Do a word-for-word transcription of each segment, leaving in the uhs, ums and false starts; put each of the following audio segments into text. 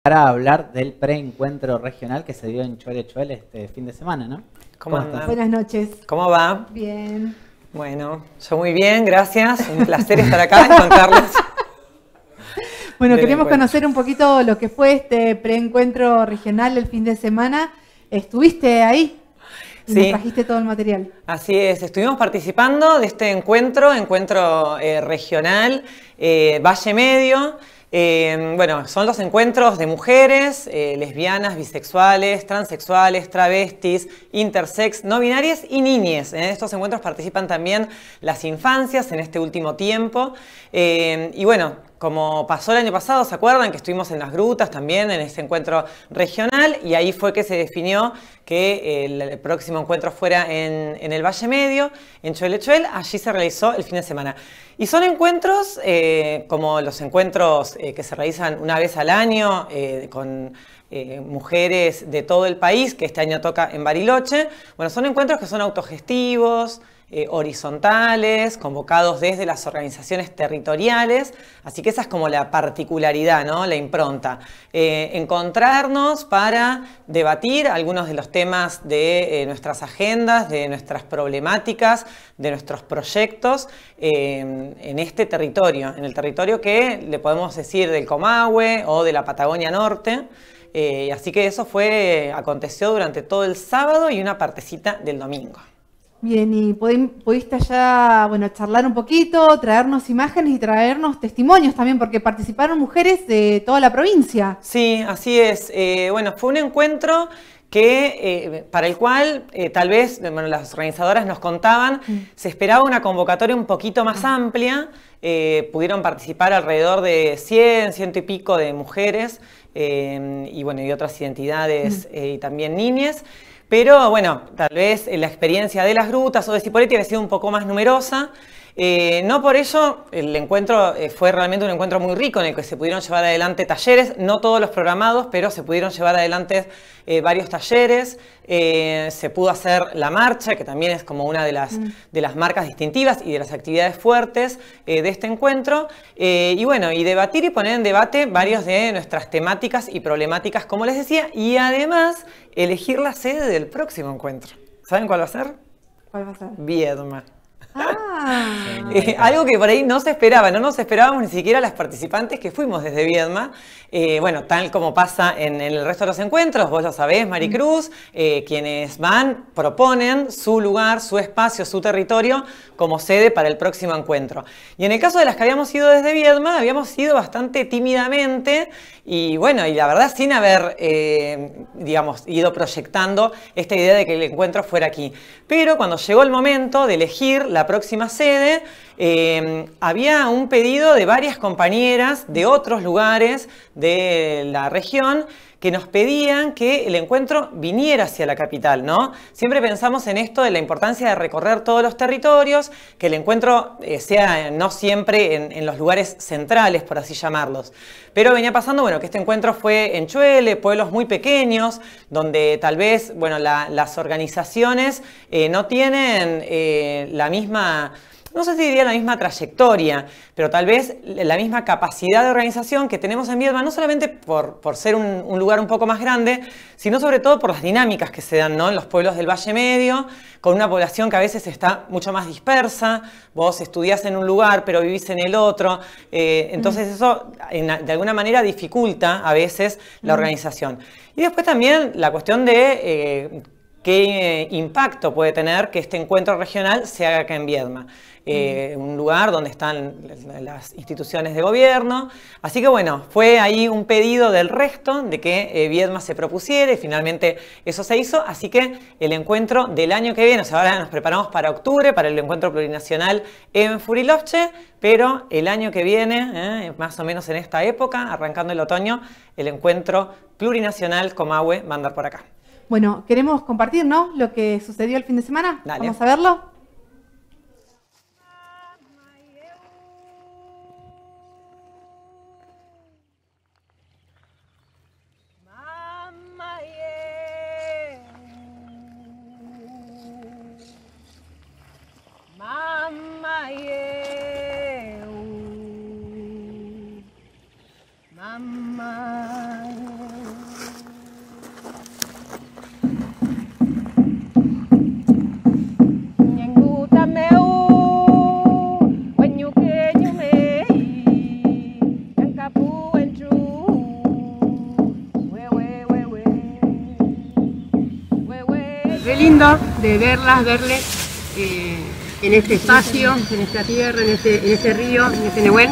Para hablar del preencuentro regional que se dio en Chuele Chuele este fin de semana, ¿no? ¿Cómo, ¿Cómo andan? Buenas noches. ¿Cómo va? Bien. Bueno, yo muy bien, gracias. Un placer estar acá y contarles. Bueno, queremos conocer un poquito lo que fue este preencuentro regional el fin de semana. ¿Estuviste ahí? Y Sí. nos trajiste todo el material. Así es, estuvimos participando de este encuentro, encuentro eh, regional, eh, Valle Medio. Eh, bueno, son los encuentros de mujeres, eh, lesbianas, bisexuales, transexuales, travestis, intersex, no binarias y niñes. En estos encuentros participan también las infancias en este último tiempo. Eh, y bueno, como pasó el año pasado, ¿se acuerdan? Que estuvimos en las grutas también, en este encuentro regional, y ahí fue que se definió que el, el próximo encuentro fuera en, en el Valle Medio, en Chuele Chuele. Allí se realizó el fin de semana. Y son encuentros eh, como los encuentros eh, que se realizan una vez al año eh, con eh, mujeres de todo el país, que este año toca en Bariloche. Bueno, son encuentros que son autogestivos, Eh, horizontales, convocados desde las organizaciones territoriales, así que esa es como la particularidad, ¿no? La impronta. Eh, encontrarnos para debatir algunos de los temas de eh, nuestras agendas, de nuestras problemáticas, de nuestros proyectos eh, en este territorio, en el territorio que le podemos decir del Comahue o de la Patagonia Norte. Eh, así que eso fue, aconteció durante todo el sábado y una partecita del domingo. Bien, y pudiste allá, bueno, charlar un poquito, traernos imágenes y traernos testimonios también, porque participaron mujeres de toda la provincia. Sí, así es. Eh, bueno, fue un encuentro que, eh, para el cual eh, tal vez, bueno, las organizadoras nos contaban, mm. se esperaba una convocatoria un poquito más mm. amplia. Eh, pudieron participar alrededor de cien, ciento y pico de mujeres eh, y, bueno, y otras identidades mm. eh, y también niñas. Pero bueno, tal vez la experiencia de las grutas o de Cipolletti había sido un poco más numerosa. Eh, no por ello, el encuentro eh, fue realmente un encuentro muy rico en el que se pudieron llevar adelante talleres, no todos los programados, pero se pudieron llevar adelante eh, varios talleres. Eh, se pudo hacer la marcha, que también es como una de las, mm. de las marcas distintivas y de las actividades fuertes eh, de este encuentro. Eh, y bueno, y debatir y poner en debate varias de nuestras temáticas y problemáticas, como les decía, y además elegir la sede del próximo encuentro. ¿Saben cuál va a ser? ¿Cuál va a ser? Viedma. Ah. Eh, algo que por ahí no se esperaba, no nos esperábamos ni siquiera las participantes que fuimos desde Viedma. Eh, bueno, tal como pasa en, en el resto de los encuentros, vos lo sabés, Maricruz, eh, quienes van proponen su lugar, su espacio, su territorio como sede para el próximo encuentro. Y en el caso de las que habíamos ido desde Viedma, habíamos ido bastante tímidamente y bueno, y la verdad sin haber, eh, digamos, ido proyectando esta idea de que el encuentro fuera aquí. Pero cuando llegó el momento de elegir la próxima sede, eh, había un pedido de varias compañeras de otros lugares de la región que nos pedían que el encuentro viniera hacia la capital, ¿no? Siempre pensamos en esto de la importancia de recorrer todos los territorios, que el encuentro eh, sea no siempre en, en los lugares centrales, por así llamarlos. Pero venía pasando, bueno, que este encuentro fue en Chuele, pueblos muy pequeños, donde tal vez, bueno, la, las organizaciones eh, no tienen eh, la misma... no sé si diría la misma trayectoria, pero tal vez la misma capacidad de organización que tenemos en Viedma, no solamente por, por ser un, un lugar un poco más grande, sino sobre todo por las dinámicas que se dan, ¿no? En los pueblos del Valle Medio, con una población que a veces está mucho más dispersa. Vos estudiás en un lugar, pero vivís en el otro. Eh, entonces eso, en, de alguna manera, dificulta a veces la organización. Y después también la cuestión de... Eh, ¿qué impacto puede tener que este encuentro regional se haga acá en Viedma? Eh, un lugar donde están las instituciones de gobierno. Así que bueno, fue ahí un pedido del resto de que eh, Viedma se propusiera y finalmente eso se hizo. Así que el encuentro del año que viene, o sea, ahora nos preparamos para octubre, para el encuentro plurinacional en Furilovche, pero el año que viene, eh, más o menos en esta época, arrancando el otoño, el encuentro plurinacional Comahue va a andar por acá. Bueno, queremos compartir, ¿no?, lo que sucedió el fin de semana. Dale. Vamos a verlo. Mamá, re lindo de verlas, verles eh, en este espacio, en esta tierra, en este, en este río, en este Nehuen.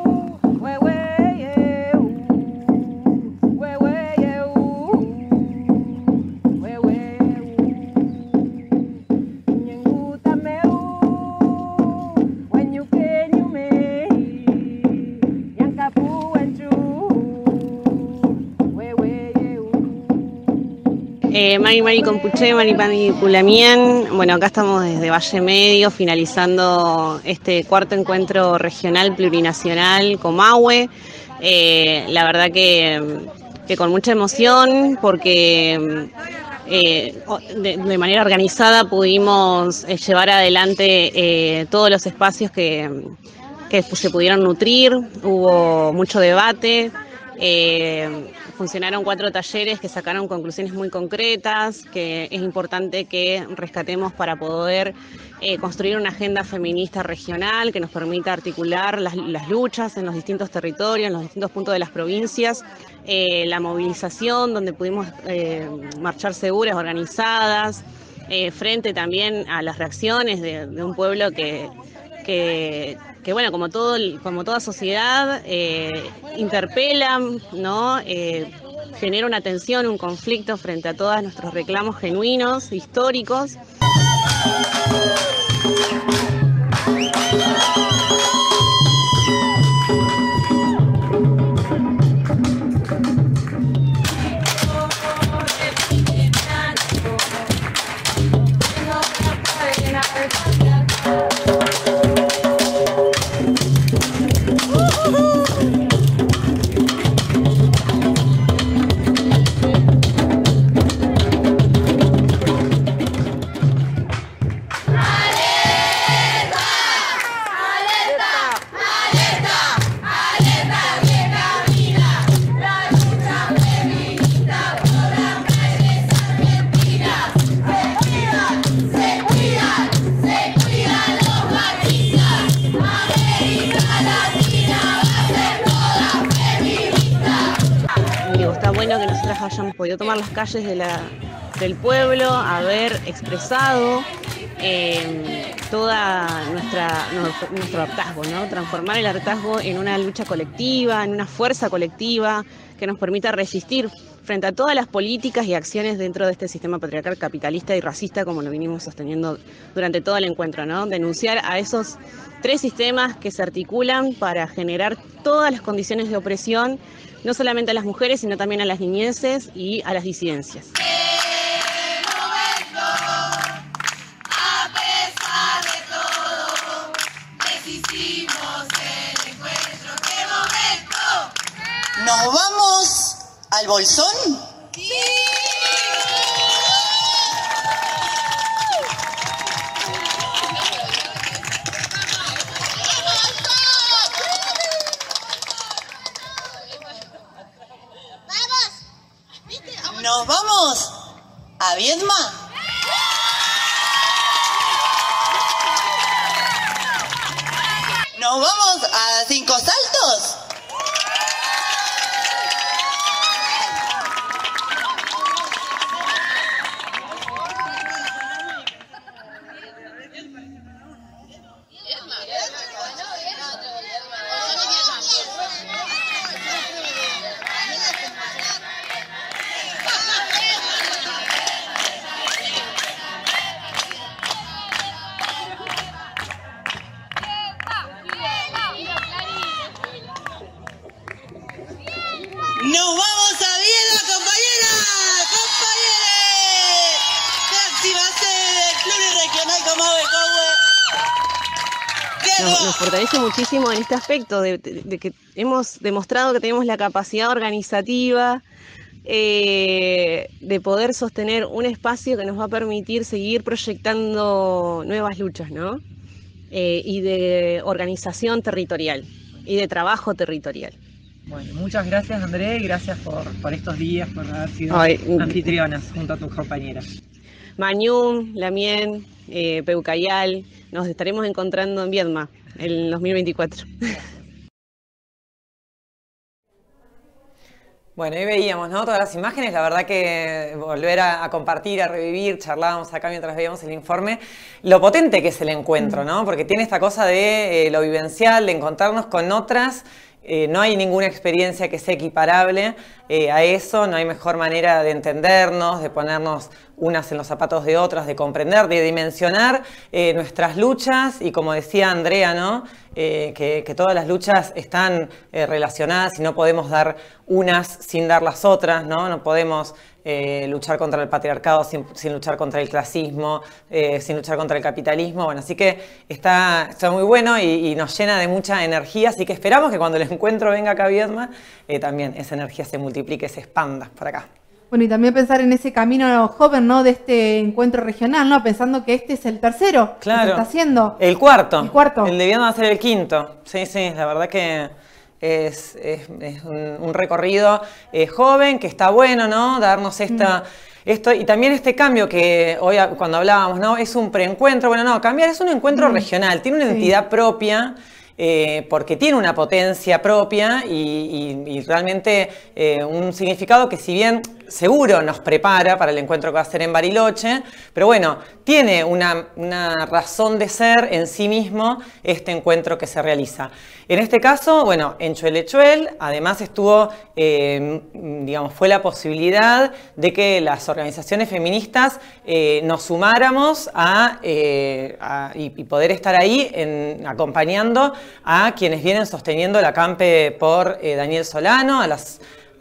Eh, Mari Mari Compuché, Mari Mari Pulamien. Bueno, acá estamos desde Valle Medio, finalizando este cuarto encuentro regional plurinacional Comahue. Eh, la verdad que, que con mucha emoción, porque eh, de, de manera organizada pudimos eh, llevar adelante eh, todos los espacios que, que se pudieron nutrir. Hubo mucho debate. Eh, funcionaron cuatro talleres que sacaron conclusiones muy concretas, que es importante que rescatemos para poder eh, construir una agenda feminista regional que nos permita articular las, las luchas en los distintos territorios, en los distintos puntos de las provincias, eh, la movilización donde pudimos eh, marchar seguras, organizadas, eh, frente también a las reacciones de, de un pueblo que... que que bueno, como todo, como toda sociedad, eh, interpela, ¿no? Eh, genera una tensión, un conflicto frente a todos nuestros reclamos genuinos, históricos. Bueno, que nosotras hayamos podido tomar las calles de la, del pueblo, haber expresado eh, toda nuestra no, nuestro hartazgo, ¿no? Transformar el hartazgo en una lucha colectiva, en una fuerza colectiva que nos permita resistir frente a todas las políticas y acciones dentro de este sistema patriarcal, capitalista y racista, como lo vinimos sosteniendo durante todo el encuentro, ¿no? Denunciar a esos tres sistemas que se articulan para generar todas las condiciones de opresión, no solamente a las mujeres, sino también a las niñeces y a las disidencias. ¿Nos vamos al Bolsón? ¡Sí! ¿Nos vamos a Viedma? ¿Nos vamos a Cinco Saltos? ¡Nos vamos a Viedma, compañeras! ¡Compañeres! Próxima sede del Club Regional Comahue Comahue. Nos, nos fortalece muchísimo en este aspecto de, de, de que hemos demostrado que tenemos la capacidad organizativa eh, de poder sostener un espacio que nos va a permitir seguir proyectando nuevas luchas, ¿no? Eh, y de organización territorial y de trabajo territorial. Bueno, muchas gracias, André, y gracias por, por estos días, por haber sido Ay, anfitrionas junto a tus compañeras. Mañum, Lamien, eh, Peucayal, nos estaremos encontrando en Viedma en dos mil veinticuatro. Bueno, ahí veíamos, ¿no? Todas las imágenes, la verdad que volver a, a compartir, a revivir, charlábamos acá mientras veíamos el informe, lo potente que es el encuentro, ¿no? Porque tiene esta cosa de eh, lo vivencial, de encontrarnos con otras. Eh, no hay ninguna experiencia que sea equiparable eh, a eso, no hay mejor manera de entendernos, de ponernos unas en los zapatos de otras, de comprender, de dimensionar eh, nuestras luchas y como decía Andrea, ¿no? Eh, que, que todas las luchas están eh, relacionadas y no podemos dar unas sin dar las otras, ¿no? No podemos eh, luchar contra el patriarcado sin, sin luchar contra el clasismo, eh, sin luchar contra el capitalismo. Bueno, así que está, está muy bueno y, y nos llena de mucha energía, así que esperamos que cuando el encuentro venga acá a Viedma, eh, también esa energía se multiplique, se expanda por acá. Bueno, y también pensar en ese camino joven, ¿no? De este encuentro regional, ¿no? Pensando que este es el tercero claro. que se está haciendo. El cuarto. El cuarto. El de Viedma va a ser el quinto. Sí, sí, la verdad que es, es, es un, un recorrido eh, joven, que está bueno, ¿no? Darnos esta... Mm. Esto, y también este cambio que hoy cuando hablábamos, ¿no? Es un preencuentro. Bueno, no, cambiar es un encuentro mm. regional, tiene una sí. identidad propia. Eh, porque tiene una potencia propia y, y, y realmente eh, un significado que si bien seguro nos prepara para el encuentro que va a ser en Bariloche, pero bueno, tiene una, una razón de ser en sí mismo este encuentro que se realiza. En este caso, bueno, en Choelechuel además estuvo, eh, digamos, fue la posibilidad de que las organizaciones feministas eh, nos sumáramos a, eh, a, y, y poder estar ahí en, acompañando a quienes vienen sosteniendo la campe por eh, Daniel Solano, a las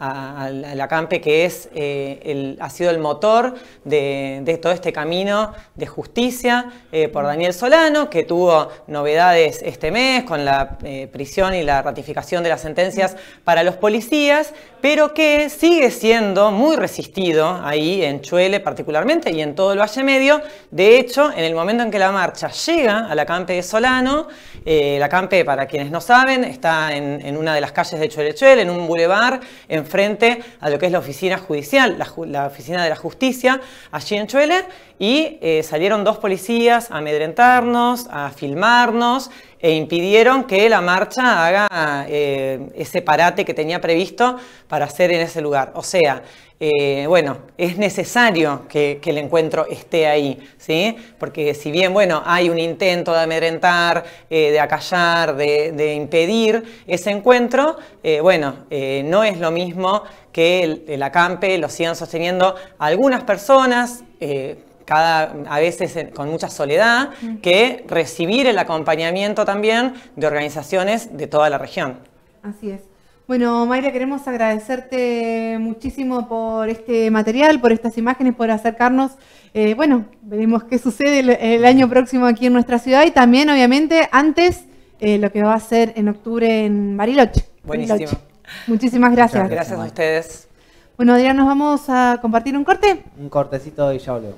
a la campe que es, eh, el, ha sido el motor de, de todo este camino de justicia eh, por Daniel Solano, que tuvo novedades este mes con la eh, prisión y la ratificación de las sentencias para los policías, pero que sigue siendo muy resistido ahí en Chuele particularmente y en todo el Valle Medio. De hecho, en el momento en que la marcha llega a la campe de Solano, eh, la campe, para quienes no saben, está en, en una de las calles de Choelechuel, en un bulevar, en frente a lo que es la oficina judicial, la, la oficina de la justicia, allí en Chuele, y eh, salieron dos policías a amedrentarnos, a filmarnos, e impidieron que la marcha haga eh, ese parate que tenía previsto para hacer en ese lugar. O sea, eh, bueno, es necesario que, que el encuentro esté ahí, ¿sí? Porque si bien, bueno, hay un intento de amedrentar, eh, de acallar, de, de impedir ese encuentro, eh, bueno, eh, no es lo mismo que el, el acampe lo sigan sosteniendo algunas personas, eh, Cada, a veces con mucha soledad, que recibir el acompañamiento también de organizaciones de toda la región. Así es. Bueno, Mayra, queremos agradecerte muchísimo por este material, por estas imágenes, por acercarnos. Eh, bueno, veremos qué sucede el, el año próximo aquí en nuestra ciudad y también, obviamente, antes eh, lo que va a ser en octubre en Bariloche. Buenísimo. Bariloche. Muchísimas gracias. Muchas gracias a ustedes. Bueno, Adrián, ¿nos vamos a compartir un corte? Un cortecito y ya volvemos.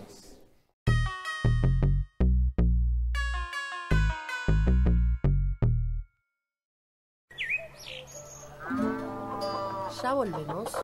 Ya volvemos.